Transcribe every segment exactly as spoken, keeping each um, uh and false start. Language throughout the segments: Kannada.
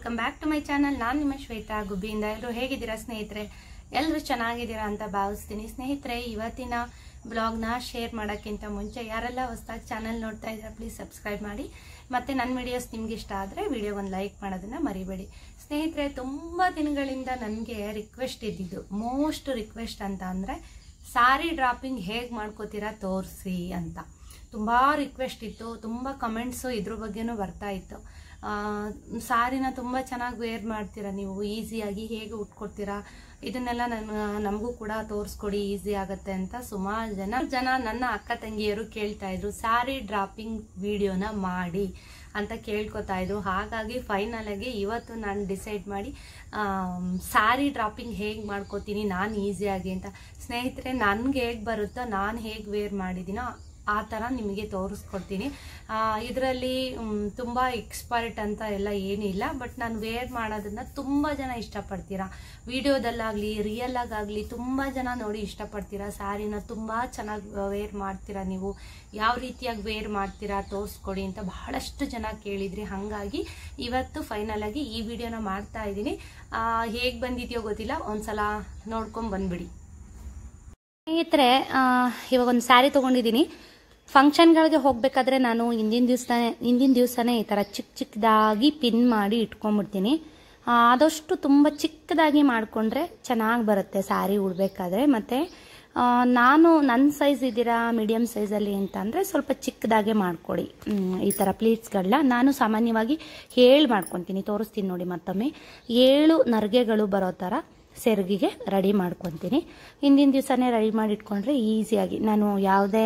Welcome back to my channel. ನಾನು ನಿಮ್ಮ ಶ್ವೇತಾ ಗುಬ್ಬಿಯಿಂದ. ಎಲ್ಲರೂ ಹೇಗಿದ್ದೀರಾ ಸ್ನೇಹಿತರೆ? ಎಲ್ಲರೂ ಚೆನ್ನಾಗಿದ್ದೀರಾ ಅಂತ ಭಾವಿಸ್ತೀನಿ. ಸ್ನೇಹಿತರೆ, ಇವತ್ತಿನ ಬ್ಲಾಗ್ನ ಶೇರ್ ಮಾಡೋಕ್ಕಿಂತ ಮುಂಚೆ ಯಾರೆಲ್ಲ ಹೊಸದಾಗಿ ಚಾನಲ್ ನೋಡ್ತಾ ಇದ್ದೀರಾ ಪ್ಲೀಸ್ ಸಬ್ಸ್ಕ್ರೈಬ್ ಮಾಡಿ. ಮತ್ತು ನನ್ನ ವಿಡಿಯೋಸ್ ನಿಮ್ಗೆ ಇಷ್ಟ ಆದರೆ ವಿಡಿಯೋ ಒಂದು ಲೈಕ್ ಮಾಡೋದನ್ನು ಮರಿಬೇಡಿ. ಸ್ನೇಹಿತರೆ, ತುಂಬ ದಿನಗಳಿಂದ ನನಗೆ ರಿಕ್ವೆಸ್ಟ್ ಇದ್ದಿದ್ದು, ಮೋಸ್ಟ್ ರಿಕ್ವೆಸ್ಟ್ ಅಂತ ಅಂದರೆ ಸಾರಿ ಡ್ರಾಪಿಂಗ್ ಹೇಗೆ ಮಾಡ್ಕೋತೀರಾ ತೋರಿಸಿ ಅಂತ ತುಂಬ ರಿಕ್ವೆಸ್ಟ್ ಇತ್ತು. ತುಂಬ ಕಮೆಂಟ್ಸು ಇದ್ರ ಬಗ್ಗೆನೂ ಬರ್ತಾ ಇತ್ತು. ಸಾರಿನ ತುಂಬ ಚೆನ್ನಾಗಿ ವೇರ್ ಮಾಡ್ತೀರಾ ನೀವು, ಈಸಿಯಾಗಿ ಹೇಗೆ ಉಟ್ಕೊಡ್ತೀರಾ, ಇದನ್ನೆಲ್ಲ ನನ್ನ ನಮಗೂ ಕೂಡ ತೋರಿಸ್ಕೊಡಿ, ಈಸಿ ಆಗುತ್ತೆ ಅಂತ ಸುಮಾರು ಜನ ಜನ ನನ್ನ ಅಕ್ಕ ತಂಗಿಯರು ಕೇಳ್ತಾ ಇದ್ರು. ಸಾರಿ ಡ್ರಾಪಿಂಗ್ ವಿಡಿಯೋನ ಮಾಡಿ ಅಂತ ಕೇಳ್ಕೊತಾ ಇದ್ರು. ಹಾಗಾಗಿ ಫೈನಲ್ ಆಗಿ ಇವತ್ತು ನಾನು ಡಿಸೈಡ್ ಮಾಡಿ ಸಾರಿ ಡ್ರಾಪಿಂಗ್ ಹೇಗೆ ಮಾಡ್ಕೋತೀನಿ ನಾನು ಈಸಿಯಾಗಿ ಅಂತ. ಸ್ನೇಹಿತರೆ, ನನಗೆ ಹೇಗೆ ಬರುತ್ತೋ, ನಾನು ಹೇಗೆ ವೇರ್ ಮಾಡಿದ್ದೀನೋ ಆ ಥರ ನಿಮಗೆ ತೋರಿಸ್ಕೊಡ್ತೀನಿ. ಇದರಲ್ಲಿ ತುಂಬ ಎಕ್ಸ್ಪರ್ಟ್ ಅಂತ ಎಲ್ಲ ಏನಿಲ್ಲ, ಬಟ್ ನಾನು ವೇರ್ ಮಾಡೋದನ್ನ ತುಂಬ ಜನ ಇಷ್ಟಪಡ್ತೀರಾ. ವಿಡಿಯೋದಲ್ಲಾಗಲಿ ರಿಯಲ್ ಆಗಾಗಲಿ ತುಂಬ ಜನ ನೋಡಿ ಇಷ್ಟಪಡ್ತೀರಾ. ಸ್ಯಾರಿನ ತುಂಬ ಚೆನ್ನಾಗಿ ವೇರ್ ಮಾಡ್ತೀರಾ, ನೀವು ಯಾವ ರೀತಿಯಾಗಿ ವೇರ್ ಮಾಡ್ತೀರಾ ತೋರಿಸ್ಕೊಡಿ ಅಂತ ಬಹಳಷ್ಟು ಜನ ಕೇಳಿದ್ರಿ. ಹಾಗಾಗಿ ಇವತ್ತು ಫೈನಲ್ ಆಗಿ ಈ ವಿಡಿಯೋನ ಮಾಡ್ತಾ ಇದ್ದೀನಿ. ಹೇಗೆ ಬಂದಿದೆಯೋ ಗೊತ್ತಿಲ್ಲ, ಒಂದ್ಸಲ ನೋಡ್ಕೊಂಡು ಬಂದ್ಬಿಡಿ. ಸ್ನೇಹಿತರೆ, ಇವಾಗ ಒಂದು ಸ್ಯಾರಿ ತೊಗೊಂಡಿದ್ದೀನಿ. ಫಂಕ್ಷನ್ಗಳಿಗೆ ಹೋಗಬೇಕಾದ್ರೆ ನಾನು ಹಿಂದಿನ ದಿವಸ ಹಿಂದಿನ ದಿವಸನೇ ಈ ಥರ ಚಿಕ್ಕ ಚಿಕ್ಕದಾಗಿ ಪಿನ್ ಮಾಡಿ ಇಟ್ಕೊಂಡ್ಬಿಡ್ತೀನಿ. ಆದಷ್ಟು ತುಂಬ ಚಿಕ್ಕದಾಗಿ ಮಾಡಿಕೊಂಡ್ರೆ ಚೆನ್ನಾಗಿ ಬರುತ್ತೆ ಸ್ಯಾರಿ ಉಡಬೇಕಾದ್ರೆ. ಮತ್ತು ನಾನು ನನ್ನ ಸೈಜ್ ಇದ್ದೀರಾ ಮೀಡಿಯಮ್ ಸೈಜಲ್ಲಿ ಅಂತ ಅಂದರೆ ಸ್ವಲ್ಪ ಚಿಕ್ಕದಾಗೆ ಮಾಡ್ಕೊಳ್ಳಿ. ಈ ಥರ ಪ್ಲೀಟ್ಸ್ಗಳನ್ನ ನಾನು ಸಾಮಾನ್ಯವಾಗಿ ಏಳು ಮಾಡ್ಕೊತೀನಿ, ತೋರಿಸ್ತೀನಿ ನೋಡಿ ಮತ್ತೊಮ್ಮೆ. ಏಳು ನರ್ಗೆಗಳು ಬರೋ ಥರ ಸೆರಗಿಗೆ ರೆಡಿ ಮಾಡ್ಕೊತೀನಿ. ಹಿಂದಿನ ದಿವಸನೇ ರೆಡಿ ಮಾಡಿ ಇಟ್ಕೊಂಡ್ರೆ ಈಸಿಯಾಗಿ, ನಾನು ಯಾವುದೇ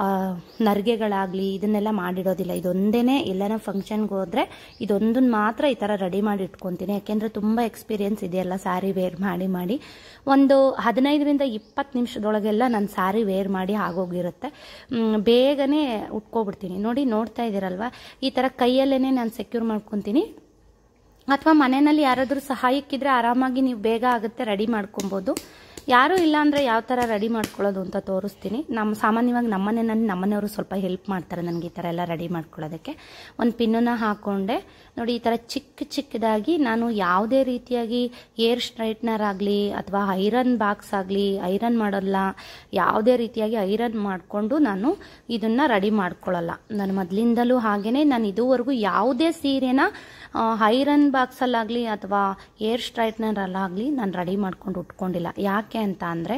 ನರ್ಗೆಗಳಾಗಲಿ ಇದನ್ನೆಲ್ಲ ಮಾಡಿಡೋದಿಲ್ಲ. ಇದೊಂದೇ ಎಲ್ಲನೋ ಫಂಕ್ಷನ್ಗೆ ಹೋದರೆ ಇದೊಂದನ್ನು ಮಾತ್ರ ಈ ಥರ ರೆಡಿ ಮಾಡಿ ಇಟ್ಕೊತೀನಿ. ಯಾಕೆಂದರೆ ತುಂಬ ಎಕ್ಸ್ಪೀರಿಯೆನ್ಸ್ ಇದೆಯಲ್ಲ ಸ್ಯಾರಿ ವೇರ್ ಮಾಡಿ ಮಾಡಿ. ಒಂದು ಹದಿನೈದರಿಂದ ಇಪ್ಪತ್ತು ನಿಮಿಷದೊಳಗೆಲ್ಲ ನಾನು ಸ್ಯಾರಿ ವೇರ್ ಮಾಡಿ ಆಗೋಗಿರುತ್ತೆ. ಬೇಗನೆ ಉಟ್ಕೊಬಿಡ್ತೀನಿ. ನೋಡಿ, ನೋಡ್ತಾ ಇದ್ದೀರಲ್ವ, ಈ ಥರ ಕೈಯಲ್ಲೇ ನಾನು ಸೆಕ್ಯೂರ್ ಮಾಡ್ಕೊತೀನಿ. ಅಥವಾ ಮನೆಯಲ್ಲಿ ಯಾರಾದರೂ ಸಹಾಯಕ್ಕಿದ್ರೆ ಆರಾಮಾಗಿ ನೀವು ಬೇಗ ಆಗುತ್ತೆ ರೆಡಿ ಮಾಡ್ಕೊಬೋದು. ಯಾರೂ ಇಲ್ಲ ಅಂದರೆ ಯಾವ ಥರ ರೆಡಿ ಮಾಡ್ಕೊಳ್ಳೋದು ಅಂತ ತೋರಿಸ್ತೀನಿ. ನಮ್ಮ ಸಾಮಾನ್ಯವಾಗಿ ನಮ್ಮನೆಯಲ್ಲಿ ನಮ್ಮನೆಯವರು ಸ್ವಲ್ಪ ಹೆಲ್ಪ್ ಮಾಡ್ತಾರೆ ನನಗೆ ಈ ಥರ ಎಲ್ಲ ರೆಡಿ ಮಾಡ್ಕೊಳ್ಳೋದಕ್ಕೆ. ಒಂದು ಪಿನ್ನನ್ನು ಹಾಕ್ಕೊಂಡೆ ನೋಡಿ, ಈ ಥರ ಚಿಕ್ಕ ಚಿಕ್ಕದಾಗಿ ನಾನು ಯಾವುದೇ ರೀತಿಯಾಗಿ ಏರ್ ಸ್ಟ್ರೈಟ್ನರ್ ಆಗಲಿ ಅಥವಾ ಐರನ್ ಬಾಕ್ಸ್ ಆಗಲಿ ಐರನ್ ಮಾಡೋಲ್ಲ, ಯಾವುದೇ ರೀತಿಯಾಗಿ ಐರನ್ ಮಾಡಿಕೊಂಡು ನಾನು ಇದನ್ನು ರೆಡಿ ಮಾಡ್ಕೊಳ್ಳಲ್ಲ. ನಾನು ಮೊದಲಿಂದಲೂ ಹಾಗೆಯೇ, ನಾನು ಇದುವರೆಗೂ ಯಾವುದೇ ಸೀರೆನ ಐರನ್ ಬಾಕ್ಸಲ್ಲಾಗಲಿ ಅಥವಾ ಏರ್ ಸ್ಟ್ರೈಟ್ನರಲ್ಲಾಗಲಿ ನಾನು ರೆಡಿ ಮಾಡ್ಕೊಂಡು ಉಟ್ಕೊಂಡಿಲ್ಲ. ಯಾಕೆ ಅಂತ ಅಂದರೆ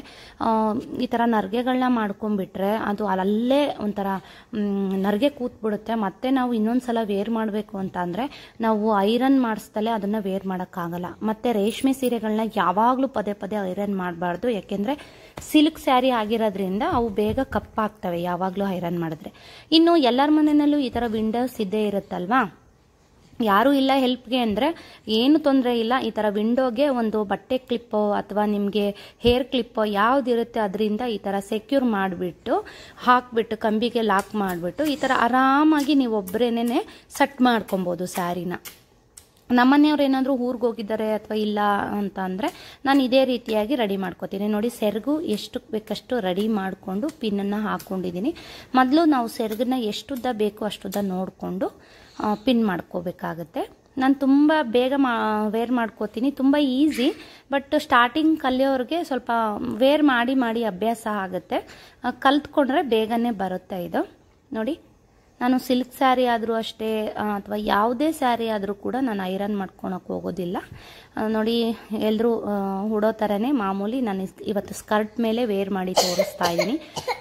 ಈ ಥರ ನರ್ಗೆಗಳನ್ನ ಮಾಡ್ಕೊಂಡ್ಬಿಟ್ರೆ ಅದು ಅಲ್ಲೇ ಒಂಥರ ನರ್ಗೆ ಕೂತ್ಬಿಡುತ್ತೆ. ಮತ್ತೆ ನಾವು ಇನ್ನೊಂದು ಸಲ ವೇರ್ ಮಾಡಬೇಕು ಅಂತ ಅಂದರೆ ನಾವು ಐರನ್ ಮಾಡಿಸ್ದಲೇ ಅದನ್ನು ವೇರ್ ಮಾಡೋಕ್ಕಾಗಲ್ಲ. ಮತ್ತು ರೇಷ್ಮೆ ಸೀರೆಗಳನ್ನ ಯಾವಾಗಲೂ ಪದೇ ಪದೇ ಐರನ್ ಮಾಡಬಾರ್ದು. ಯಾಕೆಂದರೆ ಸಿಲ್ಕ್ ಸ್ಯಾರಿ ಆಗಿರೋದ್ರಿಂದ ಅವು ಬೇಗ ಕಪ್ಪಾಗ್ತವೆ ಯಾವಾಗಲೂ ಐರನ್ ಮಾಡಿದ್ರೆ. ಇನ್ನು ಎಲ್ಲರ ಮನೆಯಲ್ಲೂ ಈ ಥರ ವಿಂಡೋಸ್ ಇದ್ದೇ ಇರುತ್ತಲ್ವಾ, ಯಾರೂ ಇಲ್ಲ ಹೆಲ್ಪ್ಗೆ ಅಂದರೆ ಏನು ತೊಂದರೆ ಇಲ್ಲ. ಈ ಥರ ವಿಂಡೋಗೆ ಒಂದು ಬಟ್ಟೆ ಕ್ಲಿಪ್ಪೋ ಅಥವಾ ನಿಮಗೆ ಹೇರ್ ಕ್ಲಿಪ್ಪೋ ಯಾವುದಿರುತ್ತೆ ಅದರಿಂದ ಈ ಥರ ಸೆಕ್ಯೂರ್ ಮಾಡಿಬಿಟ್ಟು ಹಾಕಿಬಿಟ್ಟು ಕಂಬಿಗೆ ಲಾಕ್ ಮಾಡಿಬಿಟ್ಟು ಈ ಥರ ಆರಾಮಾಗಿ ನೀವು ಒಬ್ಬರೇನೆ ಸೆಟ್ ಮಾಡ್ಕೊಬೋದು ಸ್ಯಾರಿನ. ನಮ್ಮನೆಯವ್ರು ಏನಾದರೂ ಊರಿಗೆ ಹೋಗಿದ್ದಾರೆ ಅಥವಾ ಇಲ್ಲ ಅಂತ ಅಂದರೆ ನಾನು ಇದೇ ರೀತಿಯಾಗಿ ರೆಡಿ ಮಾಡ್ಕೋತೀನಿ. ನೋಡಿ, ಸೆರಗು ಎಷ್ಟು ಬೇಕಷ್ಟು ರೆಡಿ ಮಾಡಿಕೊಂಡು ಪಿನ್ನನ್ನು ಹಾಕ್ಕೊಂಡಿದ್ದೀನಿ. ಮೊದಲು ನಾವು ಸೆರಗನ್ನ ಎಷ್ಟುದ್ದ ಬೇಕು ಅಷ್ಟುದ್ದ ನೋಡಿಕೊಂಡು ಪಿನ್ ಮಾಡ್ಕೋಬೇಕಾಗತ್ತೆ. ನಾನು ತುಂಬ ಬೇಗ ಮಾ ವೇರ್ ಮಾಡ್ಕೋತೀನಿ, ತುಂಬ ಈಸಿ. ಬಟ್ ಸ್ಟಾರ್ಟಿಂಗ್ ಕಲಿಯೋರಿಗೆ ಸ್ವಲ್ಪ ವೇರ್ ಮಾಡಿ ಮಾಡಿ ಅಭ್ಯಾಸ ಆಗುತ್ತೆ, ಕಲ್ತ್ಕೊಂಡ್ರೆ ಬೇಗನೆ ಬರುತ್ತೆ ಇದು. ನೋಡಿ, ನಾನು ಸಿಲ್ಕ್ ಸ್ಯಾರಿ ಆದರೂ ಅಷ್ಟೇ ಅಥವಾ ಯಾವುದೇ ಸ್ಯಾರಿ ಆದರೂ ಕೂಡ ನಾನು ಐರನ್ ಮಾಡ್ಕೊಳಕ್ಕೆ ಹೋಗೋದಿಲ್ಲ. ನೋಡಿ, ಎಲ್ಲರೂ ಉಡೋ ಥರನೇ ಮಾಮೂಲಿ ನಾನು ಇವತ್ತು ಸ್ಕರ್ಟ್ ಮೇಲೆ ವೇರ್ ಮಾಡಿ ತೋರಿಸ್ತಾ ಇದ್ದೀನಿ.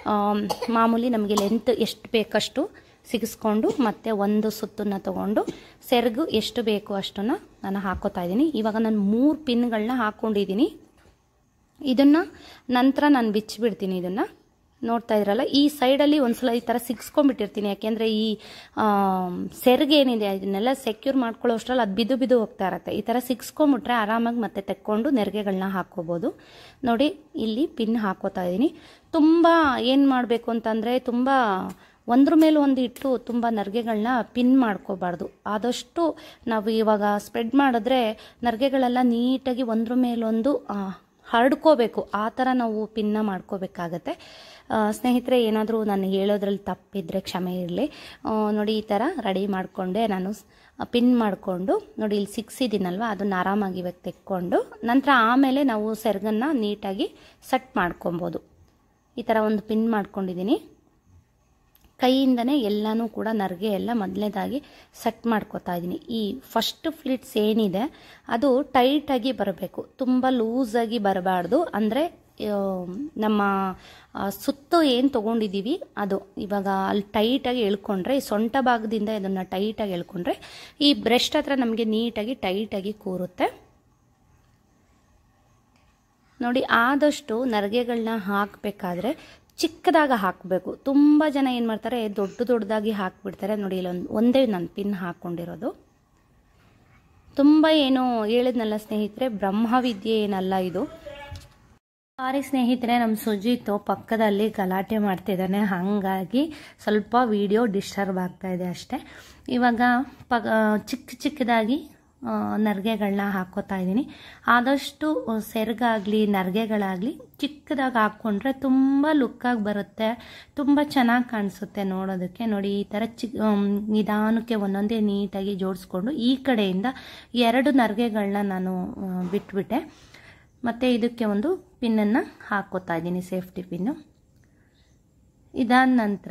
ಮಾಮೂಲಿ ನಮಗೆ ಲೆಂತ್ ಎಷ್ಟು ಬೇಕಷ್ಟು ಸಿಗಿಸ್ಕೊಂಡು ಮತ್ತೆ ಒಂದು ಸುತ್ತನ್ನು ತಗೊಂಡು ಸೆರಗು ಎಷ್ಟು ಬೇಕು ಅಷ್ಟನ್ನು ನಾನು ಹಾಕೋತಾ ಇದ್ದೀನಿ. ಇವಾಗ ನಾನು ಮೂರು ಪಿನ್ಗಳನ್ನ ಹಾಕ್ಕೊಂಡಿದ್ದೀನಿ. ಇದನ್ನು ನಂತರ ನಾನು ಬಿಚ್ಚಿಬಿಡ್ತೀನಿ. ಇದನ್ನು ನೋಡ್ತಾ ಇದ್ರಲ್ಲ, ಈ ಸೈಡಲ್ಲಿ ಒಂದ್ಸಲ ಈ ಥರ ಸಿಗಿಸ್ಕೊಂಡ್ಬಿಟ್ಟಿರ್ತೀನಿ. ಯಾಕೆಂದರೆ ಈ ಸೆರಗೇನಿದೆ ಇದನ್ನೆಲ್ಲ ಸೆಕ್ಯೂರ್ ಮಾಡ್ಕೊಳ್ಳೋ ಅಷ್ಟರಲ್ಲಿ ಅದು ಬಿದ್ದು ಬಿದ್ದು ಹೋಗ್ತಾ ಇರುತ್ತೆ. ಈ ಥರ ಸಿಗಿಸ್ಕೊಂಬಿಟ್ರೆ ಆರಾಮಾಗಿ ಮತ್ತೆ ತೆಕ್ಕೊಂಡು ನೆರಿಗೆಗಳನ್ನ ಹಾಕ್ಕೋಬೋದು. ನೋಡಿ, ಇಲ್ಲಿ ಪಿನ್ ಹಾಕೋತಾ ಇದ್ದೀನಿ. ತುಂಬ ಏನು ಮಾಡಬೇಕು ಅಂತಂದರೆ ತುಂಬ ಒಂದ್ರ ಮೇಲೆ ಒಂದು ಇಟ್ಟು ತುಂಬ ನರ್ಗೆಗಳನ್ನ ಪಿನ್ ಮಾಡ್ಕೋಬಾರ್ದು. ಆದಷ್ಟು ನಾವು ಇವಾಗ ಸ್ಪ್ರೆಡ್ ಮಾಡಿದ್ರೆ ನರ್ಗೆಗಳೆಲ್ಲ ನೀಟಾಗಿ ಒಂದ್ರ ಮೇಲೊಂದು ಹರಡ್ಕೋಬೇಕು, ಆ ಥರ ನಾವು ಪಿನ್ನ ಮಾಡ್ಕೋಬೇಕಾಗತ್ತೆ. ಸ್ನೇಹಿತರೆ, ಏನಾದರೂ ನಾನು ಹೇಳೋದ್ರಲ್ಲಿ ತಪ್ಪಿದ್ರೆ ಕ್ಷಮೆ ಇರಲಿ. ನೋಡಿ, ಈ ಥರ ರೆಡಿ ಮಾಡಿಕೊಂಡೆ ನಾನು ಪಿನ್ ಮಾಡಿಕೊಂಡು ನೋಡಿ ಇಲ್ಲಿ ಸಿಕ್ಸಿದ್ದೀನಲ್ವ ಅದನ್ನು ಆರಾಮಾಗಿ ಇವಾಗ ತೆಕ್ಕೊಂಡು ನಂತರ ಆಮೇಲೆ ನಾವು ಸೆರಗನ್ನು ನೀಟಾಗಿ ಸೆಟ್ ಮಾಡ್ಕೊಬೋದು. ಈ ಥರ ಒಂದು ಪಿನ್ ಮಾಡ್ಕೊಂಡಿದ್ದೀನಿ. ಕೈಯಿಂದನೇ ಎಲ್ಲನೂ ಕೂಡ ನರಿಗೆ ಎಲ್ಲ ಮೊದಲನೇದಾಗಿ ಸೆಟ್ ಮಾಡ್ಕೊತಾ ಇದ್ದೀನಿ. ಈ ಫಸ್ಟ್ ಫ್ಲಿಟ್ಸ್ ಏನಿದೆ ಅದು ಟೈಟಾಗಿ ಬರಬೇಕು, ತುಂಬ ಲೂಸಾಗಿ ಬರಬಾರ್ದು. ಅಂದರೆ ನಮ್ಮ ಸುತ್ತು ಏನು ತೊಗೊಂಡಿದ್ದೀವಿ ಅದು ಇವಾಗ ಅಲ್ಲಿ ಟೈಟಾಗಿ ಎಳ್ಕೊಂಡ್ರೆ, ಈ ಸೊಂಟ ಭಾಗದಿಂದ ಇದನ್ನು ಟೈಟಾಗಿ ಎಳ್ಕೊಂಡ್ರೆ ಈ ಬ್ರೆಸ್ಟ್ ಹತ್ರ ನಮಗೆ ನೀಟಾಗಿ ಟೈಟಾಗಿ ಕೂರುತ್ತೆ ನೋಡಿ. ಆದಷ್ಟು ನರಿಗೆಗಳನ್ನ ಹಾಕಬೇಕಾದ್ರೆ ಚಿಕ್ಕದಾಗಿ ಹಾಕಬೇಕು. ತುಂಬ ಜನ ಏನು ಮಾಡ್ತಾರೆ ದೊಡ್ಡ ದೊಡ್ಡದಾಗಿ ಹಾಕಿಬಿಡ್ತಾರೆ ನೋಡಿ. ಇಲ್ಲೊಂದು ಒಂದೇ ನಾನು ಪಿನ್ ಹಾಕ್ಕೊಂಡಿರೋದು. ತುಂಬ ಏನು ಹೇಳಿದ್ನಲ್ಲ ಸ್ನೇಹಿತರೆ, ಬ್ರಹ್ಮವಿದ್ಯೆ ಏನಲ್ಲ ಇದು. ಸಾರಿ ಸ್ನೇಹಿತರೆ, ನಮ್ಮ ಸುಜಿತ್ ಪಕ್ಕದಲ್ಲಿ ಗಲಾಟೆ ಮಾಡ್ತಿದ್ದಾನೆ, ಹಾಗಾಗಿ ಸ್ವಲ್ಪ ವಿಡಿಯೋ ಡಿಸ್ಟರ್ಬ್ ಆಗ್ತಾ ಇದೆ ಅಷ್ಟೇ. ಇವಾಗ ಪ ಚಿಕ್ಕ ಚಿಕ್ಕದಾಗಿ ನರಿಗೆಗಳನ್ನ ಹಾಕೋತಾ ಇದ್ದೀನಿ. ಆದಷ್ಟು ಸೆರಗಾಗಲಿ ನರಿಗೆಗಳಾಗಲಿ ಚಿಕ್ಕದಾಗಿ ಹಾಕ್ಕೊಂಡ್ರೆ ತುಂಬ ಲುಕ್ಕಾಗಿ ಬರುತ್ತೆ, ತುಂಬ ಚೆನ್ನಾಗಿ ಕಾಣಿಸುತ್ತೆ ನೋಡೋದಕ್ಕೆ. ನೋಡಿ ಈ ಥರ ಚಿಕ್ಕ ನಿಧಾನಕ್ಕೆ ಒಂದೊಂದೇ ನೀಟಾಗಿ ಜೋಡಿಸ್ಕೊಂಡು ಈ ಕಡೆಯಿಂದ ಎರಡು ನರಿಗೆಗಳನ್ನ ನಾನು ಬಿಟ್ಬಿಟ್ಟೆ. ಮತ್ತು ಇದಕ್ಕೆ ಒಂದು ಪಿನ್ನನ್ನು ಹಾಕೋತಾ ಇದ್ದೀನಿ, ಸೇಫ್ಟಿ ಪಿನ್ನು. ಇದಾದ ನಂತರ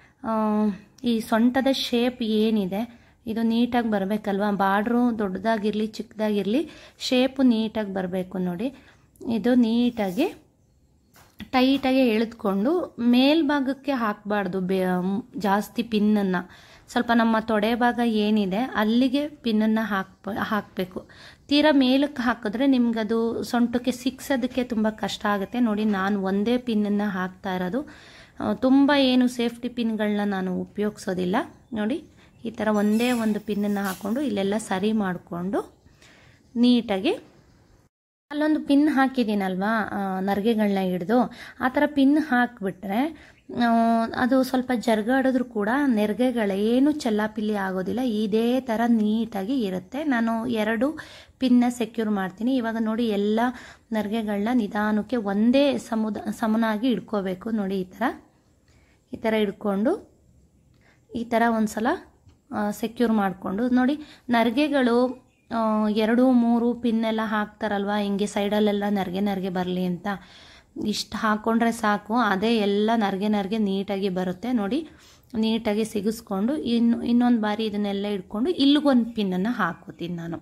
ಈ ಸೊಂಟದ ಶೇಪ್ ಏನಿದೆ ಇದು ನೀಟಾಗಿ ಬರಬೇಕಲ್ವ. ಬಾರ್ಡ್ರು ದೊಡ್ಡದಾಗಿರಲಿ ಚಿಕ್ಕದಾಗಿರಲಿ ಶೇಪು ನೀಟಾಗಿ ಬರಬೇಕು ನೋಡಿ. ಇದು ನೀಟಾಗಿ ಟೈಟಾಗಿ ಎಳೆದುಕೊಂಡು ಮೇಲ್ಭಾಗಕ್ಕೆ ಹಾಕಬಾರ್ದು ಬೇ ಜಾಸ್ತಿ ಪಿನ್ನನ್ನು. ಸ್ವಲ್ಪ ನಮ್ಮ ತೊಡೆ ಭಾಗ ಏನಿದೆ ಅಲ್ಲಿಗೆ ಪಿನ್ನನ್ನು ಹಾಕ್ ಹಾಕಬೇಕು. ತೀರಾ ಮೇಲಕ್ಕೆ ಹಾಕಿದ್ರೆ ನಿಮ್ಗದು ಸೊಂಟಕ್ಕೆ ಸಿಕ್ಸೋದಕ್ಕೆ ತುಂಬ ಕಷ್ಟ ಆಗುತ್ತೆ ನೋಡಿ. ನಾನು ಒಂದೇ ಪಿನ್ನನ್ನು ಹಾಕ್ತಾ ಇರೋದು, ತುಂಬ ಏನು ಸೇಫ್ಟಿ ಪಿನ್ಗಳನ್ನ ನಾನು ಉಪಯೋಗಿಸೋದಿಲ್ಲ ನೋಡಿ. ಈ ಥರ ಒಂದೇ ಒಂದು ಪಿನ್ನನ್ನು ಹಾಕ್ಕೊಂಡು ಇಲ್ಲೆಲ್ಲ ಸರಿ ಮಾಡಿಕೊಂಡು ನೀಟಾಗಿ ಅಲ್ಲೊಂದು ಪಿನ್ ಹಾಕಿದ್ದೀನಲ್ವಾ ನರಿಗೆಗಳನ್ನ ಹಿಡಿದು, ಆ ಥರ ಪಿನ್ ಹಾಕಿಬಿಟ್ರೆ ಅದು ಸ್ವಲ್ಪ ಜರುಗಾಡಿದ್ರೂ ಕೂಡ ನೆರಿಗೆಗಳೇನು ಚೆಲ್ಲಾಪಿಲ್ಲಿ ಆಗೋದಿಲ್ಲ, ಇದೇ ಥರ ನೀಟಾಗಿ ಇರುತ್ತೆ. ನಾನು ಎರಡು ಪಿನ್ನ ಸೆಕ್ಯೂರ್ ಮಾಡ್ತೀನಿ. ಇವಾಗ ನೋಡಿ ಎಲ್ಲ ನರಿಗೆಗಳನ್ನ ನಿಧಾನಕ್ಕೆ ಒಂದೇ ಸಮುದ ಸಮನಾಗಿ ಇಡ್ಕೋಬೇಕು ನೋಡಿ. ಈ ಥರ ಈ ಥರ ಇಡ್ಕೊಂಡು ಈ ಥರ ಒಂದು ಸಲ ಸೆಕ್ಯೂರ್ ಮಾಡಿಕೊಂಡು ನೋಡಿ. ನರಿಗೆಗಳು ಎರಡು ಮೂರು ಪಿನ್ನೆಲ್ಲ ಹಾಕ್ತಾರಲ್ವ, ಹಿಂಗೆ ಸೈಡಲ್ಲೆಲ್ಲ ನರಿಗೆ ನರಿಗೆ ಬರಲಿ ಅಂತ ಇಷ್ಟು ಹಾಕ್ಕೊಂಡ್ರೆ ಸಾಕು, ಅದೇ ಎಲ್ಲ ನರಿಗೆ ನರಿಗೆ ನೀಟಾಗಿ ಬರುತ್ತೆ ನೋಡಿ. ನೀಟಾಗಿ ಸಿಗಿಸ್ಕೊಂಡು ಇನ್ನು ಇನ್ನೊಂದು ಬಾರಿ ಇದನ್ನೆಲ್ಲ ಇಟ್ಕೊಂಡು ಇಲ್ಲಿಗೊಂದು ಪಿನ್ನನ್ನು ಹಾಕೋತೀನಿ ನಾನು.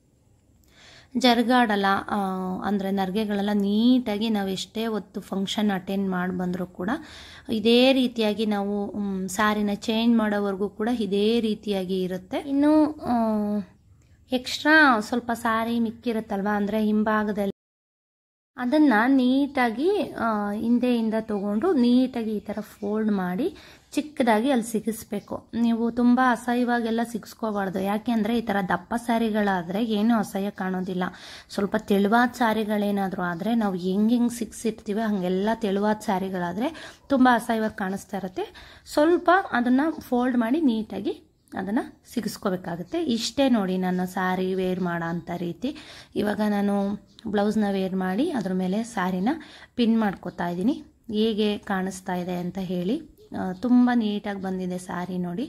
ಜರುಗಾಡಲ್ಲ ಅಂದರೆ ನರಿಗೆಗಳೆಲ್ಲ ನೀಟಾಗಿ ನಾವು ಎಷ್ಟೇ ಹೊತ್ತು ಫಂಕ್ಷನ್ ಅಟೆಂಡ್ ಮಾಡಿ ಬಂದರೂ ಕೂಡ ಇದೇ ರೀತಿಯಾಗಿ ನಾವು ಸ್ಯಾರಿನ ಚೇಂಜ್ ಮಾಡೋವರೆಗೂ ಕೂಡ ಇದೇ ರೀತಿಯಾಗಿ ಇರುತ್ತೆ. ಇನ್ನು ಎಕ್ಸ್ಟ್ರಾ ಸ್ವಲ್ಪ ಸ್ಯಾರಿ ಮಿಕ್ಕಿರುತ್ತಲ್ವ, ಅಂದರೆ ಹಿಂಭಾಗದಲ್ಲಿ ಅದನ್ನು ನೀಟಾಗಿ ಹಿಂದೆಯಿಂದ ತೊಗೊಂಡು ನೀಟಾಗಿ ಈ ಥರ ಫೋಲ್ಡ್ ಮಾಡಿ ಚಿಕ್ಕದಾಗಿ ಅಲ್ಲಿ ಸಿಗಿಸ್ಬೇಕು. ನೀವು ತುಂಬ ಅಸಹ್ಯವಾಗೆಲ್ಲ ಸಿಗಿಸ್ಕೋಬಾರ್ದು, ಯಾಕೆ ಅಂದರೆ ಈ ಥರ ದಪ್ಪ ಸ್ಯಾರಿಗಳಾದರೆ ಏನೂ ಅಸಹ್ಯ ಕಾಣೋದಿಲ್ಲ. ಸ್ವಲ್ಪ ತೆಳುವಾದ ಸ್ಯಾರಿಗಳೇನಾದರೂ ಆದರೆ ನಾವು ಹೆಂಗೆ ಹೆಂಗೆ ಸಿಗಿಸಿರ್ತೀವಿ ಹಾಗೆಲ್ಲ ತೆಳುವಾದ ಸ್ಯಾರಿಗಳಾದರೆ ತುಂಬ ಅಸಹ್ಯವಾಗಿ ಕಾಣಿಸ್ತಾ ಇರುತ್ತೆ. ಸ್ವಲ್ಪ ಅದನ್ನು ಫೋಲ್ಡ್ ಮಾಡಿ ನೀಟಾಗಿ ಅದನ್ನು ಸಿಗಿಸ್ಕೋಬೇಕಾಗುತ್ತೆ. ಇಷ್ಟೇ ನೋಡಿ ನನ್ನ ಸ್ಯಾರಿ ವೇರ್ ಮಾಡೋ ಅಂಥ ರೀತಿ. ಇವಾಗ ನಾನು ಬ್ಲೌಸ್ನ ವೇರ್ ಮಾಡಿ ಅದ್ರ ಮೇಲೆ ಸ್ಯಾರಿನ ಪಿನ್ ಮಾಡ್ಕೋತಾ ಇದ್ದೀನಿ, ಹೇಗೆ ಕಾಣಿಸ್ತಾ ಇದೆ ಅಂತ ಹೇಳಿ. ತುಂಬ ನೀಟಾಗಿ ಬಂದಿದೆ ಸ್ಯಾರಿ ನೋಡಿ,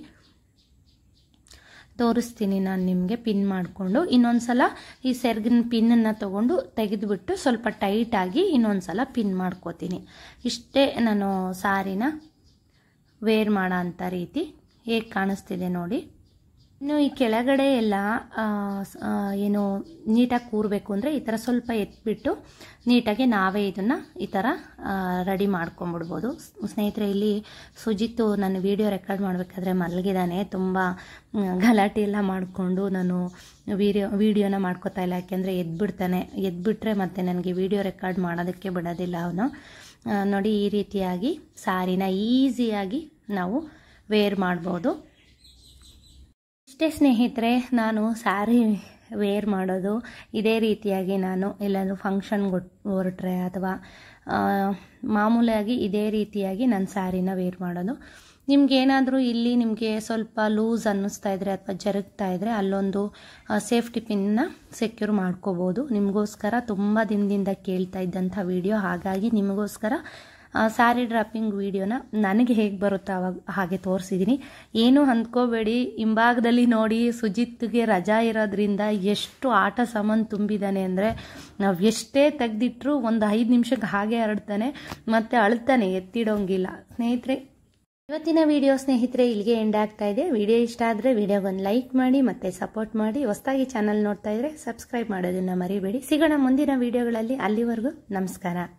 ತೋರಿಸ್ತೀನಿ ನಾನು ನಿಮಗೆ ಪಿನ್ ಮಾಡಿಕೊಂಡು. ಇನ್ನೊಂದು ಸಲ ಈ ಸೆರ್ಗಿನ ಪಿನ್ನನ್ನು ತೊಗೊಂಡು ತೆಗೆದುಬಿಟ್ಟು ಸ್ವಲ್ಪ ಟೈಟಾಗಿ ಇನ್ನೊಂದು ಸಲ ಪಿನ್ ಮಾಡ್ಕೋತೀನಿ. ಇಷ್ಟೇ ನಾನು ಸ್ಯಾರಿನ ವೇರ್ ಮಾಡೋ ಅಂಥ ರೀತಿ. ಹೇಗೆ ಕಾಣಿಸ್ತಿದೆ ನೋಡಿ. ಇನ್ನು ಈ ಕೆಳಗಡೆ ಎಲ್ಲ ಏನು ನೀಟಾಗಿ ಕೂರಬೇಕು ಅಂದರೆ ಈ ಥರ ಸ್ವಲ್ಪ ಎತ್ಬಿಟ್ಟು ನೀಟಾಗಿ ನಾವೇ ಇದನ್ನು ಈ ಥರ ರೆಡಿ ಮಾಡ್ಕೊಂಬಿಡ್ಬೋದು. ಸ್ನೇಹಿತರೆ, ಇಲ್ಲಿ ಸುಜಿತ್ತು ನಾನು ವಿಡಿಯೋ ರೆಕಾರ್ಡ್ ಮಾಡಬೇಕಾದ್ರೆ ಮಲಗಿದ್ದಾನೆ. ತುಂಬ ಗಲಾಟೆ ಎಲ್ಲ ಮಾಡಿಕೊಂಡು ನಾನು ವಿಡಿಯೋ ವಿಡಿಯೋನ ಮಾಡ್ಕೋತಾ ಇಲ್ಲ, ಯಾಕೆಂದರೆ ಎದ್ಬಿಡ್ತಾನೆ. ಎದ್ಬಿಟ್ರೆ ಮತ್ತೆ ನನಗೆ ವಿಡಿಯೋ ರೆಕಾರ್ಡ್ ಮಾಡೋದಕ್ಕೆ ಬಿಡೋದಿಲ್ಲ ಅವನು ನೋಡಿ. ಈ ರೀತಿಯಾಗಿ ಸ್ಯಾರಿನ ಈಸಿಯಾಗಿ ನಾವು ವೇರ್ ಮಾಡ್ಬೋದು. ಇಷ್ಟೇ ಸ್ನೇಹಿತರೆ, ನಾನು ಸ್ಯಾರಿ ವೇರ್ ಮಾಡೋದು ಇದೇ ರೀತಿಯಾಗಿ. ನಾನು ಎಲ್ಲಾದರೂ ಫಂಕ್ಷನ್ಗೆ ಹೊರಟ್ರೆ ಅಥವಾ ಮಾಮೂಲಿಯಾಗಿ ಇದೇ ರೀತಿಯಾಗಿ ನಾನು ಸ್ಯಾರಿನ ವೇರ್ ಮಾಡೋದು. ನಿಮ್ಗೇನಾದರೂ ಇಲ್ಲಿ ನಿಮಗೆ ಸ್ವಲ್ಪ ಲೂಸ್ ಅನ್ನಿಸ್ತಾ ಇದ್ದರೆ ಅಥವಾ ಜರುಗ್ತಾ ಇದ್ದರೆ ಅಲ್ಲೊಂದು ಸೇಫ್ಟಿ ಪಿನ್ನ ಸೆಕ್ಯೂರ್ ಮಾಡ್ಕೋಬೋದು. ನಿಮಗೋಸ್ಕರ ತುಂಬ ದಿನದಿಂದ ಕೇಳ್ತಾ ಇದ್ದಂಥ ವಿಡಿಯೋ, ಹಾಗಾಗಿ ನಿಮಗೋಸ್ಕರ ಸ್ಯಾರಿ ಡ್ರಾಪಿಂಗ್ ವಿಡಿಯೋನ ನನಗೆ ಹೇಗೆ ಬರುತ್ತೋ ಅವಾಗ ಹಾಗೆ ತೋರಿಸಿದ್ದೀನಿ. ಏನು ಅಂದ್ಕೋಬೇಡಿ, ಹಿಂಭಾಗದಲ್ಲಿ ನೋಡಿ ಸುಜಿತ್ಗೆ ರಜಾ ಇರೋದ್ರಿಂದ ಎಷ್ಟು ಆಟ ಸಾಮಾನು ತುಂಬಿದ್ದಾನೆ ಅಂದರೆ ನಾವು ಎಷ್ಟೇ ತೆಗೆದಿಟ್ರು ಒಂದು ಐದು ನಿಮಿಷಕ್ಕೆ ಹಾಗೆ ಹರಡ್ತಾನೆ ಮತ್ತು ಅಳ್ತಾನೆ, ಎತ್ತಿಡೋಂಗಿಲ್ಲ. ಸ್ನೇಹಿತರೆ, ಇವತ್ತಿನ ವಿಡಿಯೋ ಸ್ನೇಹಿತರೆ ಇಲ್ಲಿಗೆ ಎಂಡ್ ಆಗ್ತಾ ಇದೆ. ವಿಡಿಯೋ ಇಷ್ಟ ಆದರೆ ವಿಡಿಯೋಗೊಂದು ಲೈಕ್ ಮಾಡಿ ಮತ್ತು ಸಪೋರ್ಟ್ ಮಾಡಿ. ಹೊಸದಾಗಿ ಚಾನಲ್ ನೋಡ್ತಾ ಇದ್ರೆ ಸಬ್ಸ್ಕ್ರೈಬ್ ಮಾಡೋದನ್ನು ಮರಿಬೇಡಿ. ಸಿಗೋಣ ಮುಂದಿನ ವಿಡಿಯೋಗಳಲ್ಲಿ. ಅಲ್ಲಿವರೆಗೂ ನಮಸ್ಕಾರ.